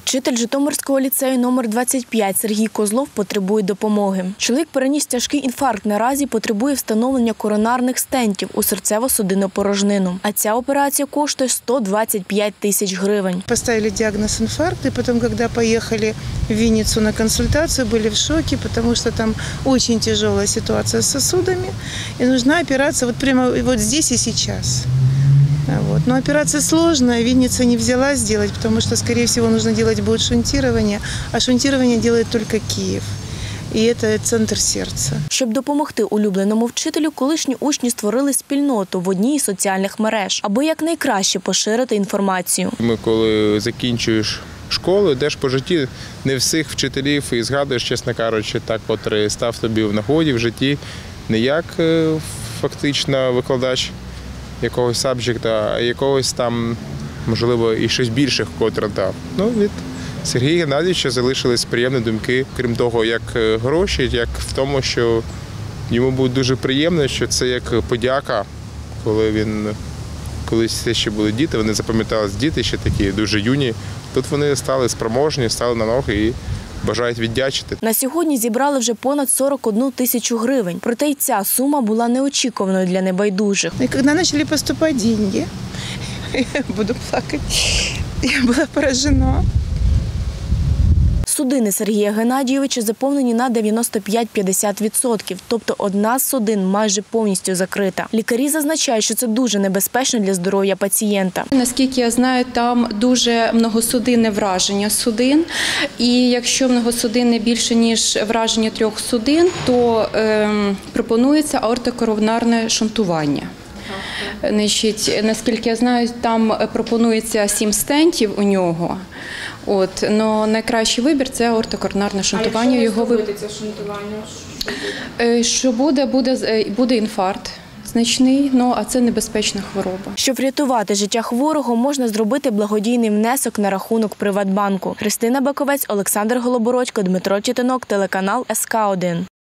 Вчитель Житомирського ліцею номер 25 Сергій Козлов потребує допомоги. Чоловік переніс тяжкий інфаркт, наразі потребує встановлення коронарних стентів у серцево-судинну порожнину. А ця операція коштує 125 тисяч гривень. Поставили диагноз инфаркт, и потом, когда поехали в Винницу на консультацию, были в шоке, потому что там очень тяжелая ситуация с сосудами, и нужна операция вот прямо вот здесь и сейчас. Вот. Но операция сложная, Винница не взяла сделать, потому что, скорее всего, нужно делать будет шунтирование, а шунтирование делает только Киев. І це центр серця. Щоб допомогти улюбленому вчителю, колишні учні створили спільноту в одній із соціальних мереж, аби якнайкраще поширити інформацію. Ми, коли закінчуєш школу, йдеш по житті, не всіх вчителів і згадуєш, чесно кажучи, так, котрий став тобі в нагоді в житті, не як фактично викладач якогось сабжекта, а якогось там, можливо, і щось більше, котре дав. Від Сергія Геннадійовича залишились приємні думки, крім того, як гроші, як в тому, що йому буде дуже приємно, що це як подяка, коли він, колись ще були діти, вони запам'ятались діти, ще такі дуже юні. Тут вони стали спроможні, стали на ноги і бажають віддячити. На сьогодні зібрали вже понад 41 тисячу гривень. Проте й ця сума була неочікуваною для небайдужих. І коли почали поступати гроші, я буду плакати, я була поражена. Судини Сергія Геннадійовича заповнені на 95–50%, тобто одна з судин майже повністю закрита. Лікарі зазначають, що це дуже небезпечно для здоров'я пацієнта. Наскільки я знаю, там дуже многосудинне враження судин, і якщо многосудинне більше, ніж враження 3 судин, то пропонується аортокоронарне шунтування. Наскільки я знаю, там пропонується 7 стентів у нього. Но найкращий вибір – це аортокоронарне шунтування. А якщо ви зробите це шунтування? Що буде інфаркт значний, а це небезпечна хвороба. Щоб врятувати життя хворого, можна зробити благодійний внесок на рахунок Приватбанку. Христина Баковець, Олександр Голобородько, Дмитро Тітинок, телеканал СК1.